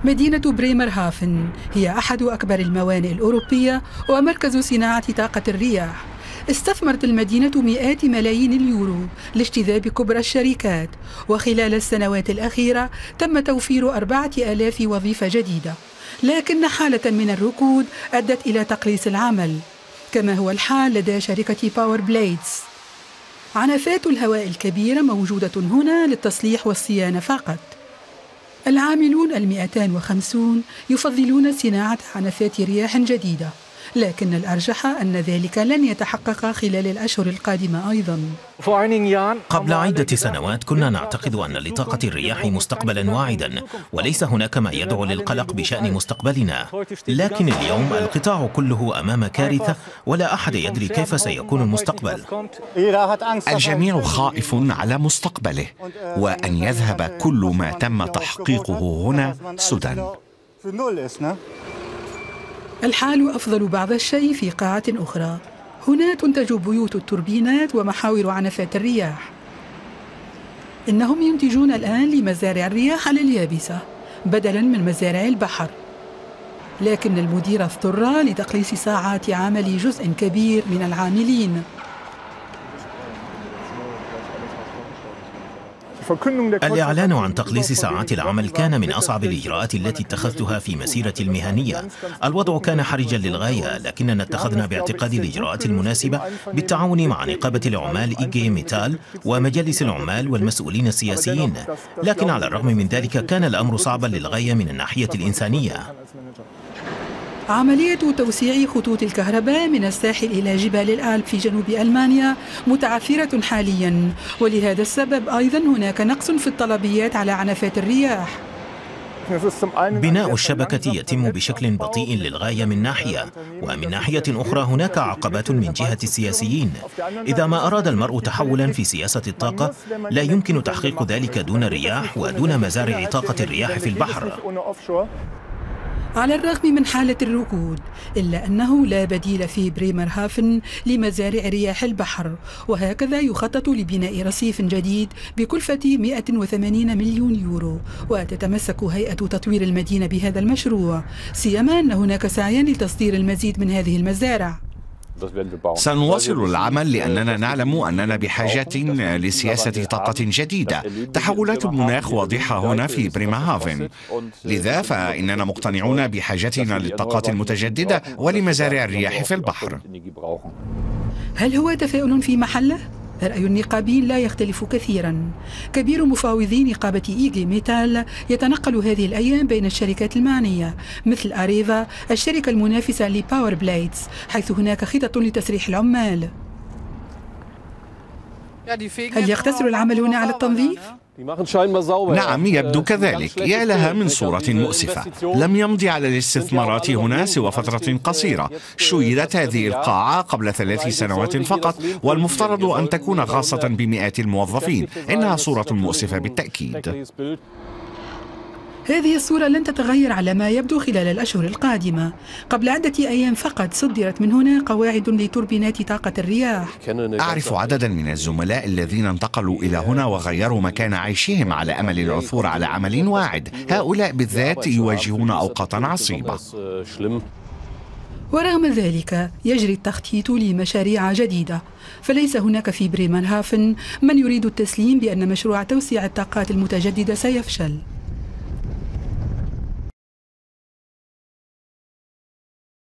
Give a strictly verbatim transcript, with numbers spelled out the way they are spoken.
مدينة بريمرهافن هي أحد أكبر الموانئ الأوروبية ومركز صناعة طاقة الرياح. استثمرت المدينة مئات ملايين اليورو لاجتذاب كبرى الشركات، وخلال السنوات الأخيرة تم توفير أربعة آلاف وظيفة جديدة، لكن حالة من الركود أدت إلى تقليص العمل، كما هو الحال لدى شركة باور بليدز. عنفات الهواء الكبيرة موجودة هنا للتصليح والصيانة فقط. العاملون المئتان وخمسون يفضلون صناعة عنفات رياح جديدة، لكن الأرجح أن ذلك لن يتحقق خلال الأشهر القادمة أيضا. قبل عدة سنوات كنا نعتقد أن لطاقة الرياح مستقبلا واعدا، وليس هناك ما يدعو للقلق بشأن مستقبلنا، لكن اليوم القطاع كله أمام كارثة ولا أحد يدري كيف سيكون المستقبل. الجميع خائف على مستقبله، وأن يذهب كل ما تم تحقيقه هنا سدى. الحال أفضل بعض الشيء في قاعة أخرى. هنا تنتج بيوت التوربينات ومحاور عنفات الرياح. إنهم ينتجون الآن لمزارع الرياح على اليابسة بدلاً من مزارع البحر، لكن المدير اضطر لتقليص ساعات عمل جزء كبير من العاملين. الإعلان عن تقليص ساعات العمل كان من أصعب الإجراءات التي اتخذتها في مسيرتي المهنية. الوضع كان حرجا للغاية، لكننا اتخذنا باعتقاد الإجراءات المناسبة بالتعاون مع نقابة العمال إيجي ميتال ومجالس العمال والمسؤولين السياسيين، لكن على الرغم من ذلك كان الأمر صعبا للغاية من الناحية الإنسانية. عملية توسيع خطوط الكهرباء من الساحل إلى جبال الآلب في جنوب ألمانيا متعثرة حاليا، ولهذا السبب أيضا هناك نقص في الطلبيات على عنفات الرياح. بناء الشبكة يتم بشكل بطيء للغاية من ناحية، ومن ناحية أخرى هناك عقبات من جهة السياسيين. إذا ما أراد المرء تحولا في سياسة الطاقة لا يمكن تحقيق ذلك دون الرياح ودون مزارع طاقة الرياح في البحر. على الرغم من حالة الركود، إلا أنه لا بديل في بريمرهافن لمزارع رياح البحر، وهكذا يخطط لبناء رصيف جديد بكلفة مئة وثمانين مليون يورو، وتتمسك هيئة تطوير المدينة بهذا المشروع، سيما أن هناك سعيا لتصدير المزيد من هذه المزارع. سنواصل العمل لأننا نعلم أننا بحاجة لسياسة طاقة جديدة. تحولات المناخ واضحة هنا في بريمرهافن، لذا فإننا مقتنعون بحاجتنا للطاقات المتجددة ولمزارع الرياح في البحر. هل هو تفاؤل في محله؟ رأي النقابين لا يختلف كثيرا. كبير مفاوضي نقابة إيجي ميتال يتنقل هذه الأيام بين الشركات المعنية مثل أريفا الشركة المنافسة لباور بليدز، حيث هناك خطط لتسريح العمال. هل يقتصر العمل هنا على التنظيف؟ نعم، يبدو كذلك. يا لها من صورة مؤسفة. لم يمضي على الاستثمارات هنا سوى فترة قصيرة. شيدت هذه القاعة قبل ثلاث سنوات فقط، والمفترض أن تكون خاصة بمئات الموظفين. إنها صورة مؤسفة بالتأكيد. هذه الصورة لن تتغير على ما يبدو خلال الأشهر القادمة. قبل عدة أيام فقط صدرت من هنا قواعد لتوربينات طاقة الرياح. أعرف عددا من الزملاء الذين انتقلوا إلى هنا وغيروا مكان عيشهم على أمل العثور على عمل واعد. هؤلاء بالذات يواجهون أوقاتا عصيبة. ورغم ذلك يجري التخطيط لمشاريع جديدة، فليس هناك في بريمرهافن من يريد التسليم بأن مشروع توسيع الطاقات المتجددة سيفشل.